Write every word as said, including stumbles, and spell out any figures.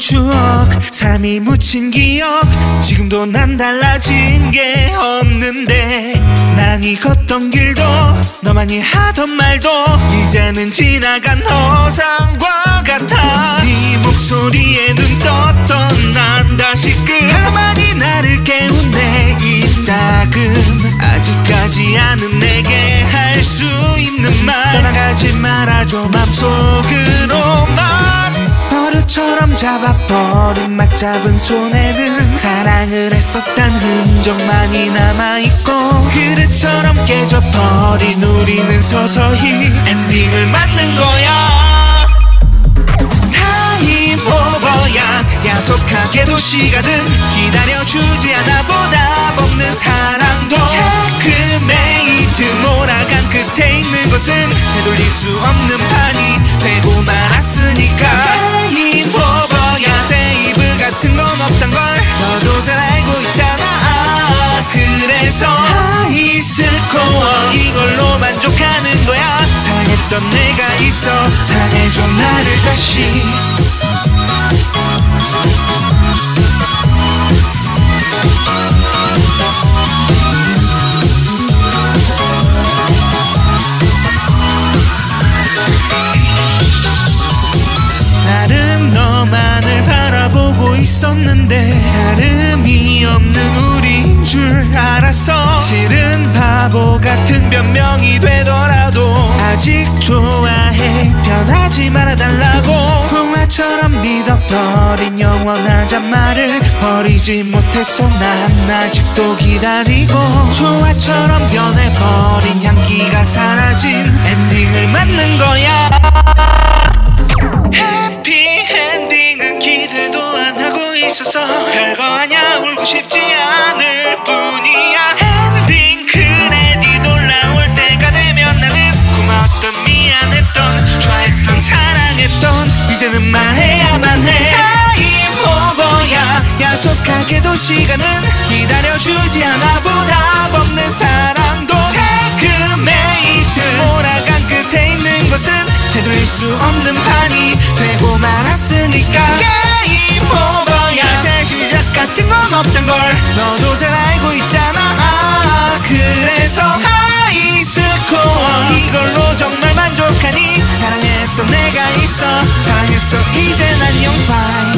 추억 사람이 묻힌 기억 지금도 난 달라진 게 없는데 난이 걷던 길도 너만이 하던 말도 이제는 지나간 허상과 같아 네 목소리에 눈 떴던 난 다시금 하나만이 나를 깨우네 이따금 아직까지 아는 내게 할 수 있는 말 떠나가지 말아줘 맘속으로만 버릇처럼 잡아버린 맞잡은 손에는 사랑을 했었단 흔적만이 남아있고 그릇처럼 깨져버린 우리는 서서히 엔딩을 맞는 거야 타임 오버야 야속하게도 시간은 기다려주지 않아 보답 없는 사랑도 체크메이트 몰아간 끝에 있는 것은 되돌릴 수 없는 판이 되고 말았으니까 타임 오버야 세이브 같은 건 없단 걸 너도 잘 알고 있잖아 그래서 하이스코어 이걸로 만족하는 거야 사랑했던 내가 있어 사랑해줘 나를 다시 나름 너만을 바라보고 있었는데 다름이 없는 우리인 줄 알았어 실은 바보 같은 변명이 되더라도 아직 좋아해 변하지 말아달라고 동화처럼 믿어버린 영원한 잔말을 버리지 못했어 난 아직도 기다리고 조화처럼 변해버린 향기가 사라진 엔딩을 맞는 거야 해피엔딩은 기대도 안 하고 있었어 별거 아냐 울고 싶지 않을 뿐이야 엔딩 크레딧 올라올 때가 되면 나는 고마웠던 미안했던 좋아했던 사랑했던 이제는 말해야만 해 타임 오버야 야속하게도 시간은 기다려주지 않아 보답 없는 사랑도 체크메이트 몰아간 끝에 있는 것은 되돌릴 수 없는 판이 되고 말았으니까 게임 오버야 재시작 같은 건 없단 걸 너도 잘 알고 있잖아 아, 그래서 하이스코어 이걸로 정말 만족하니 사랑했던 내가 있어 사랑했어 이젠 안녕 바이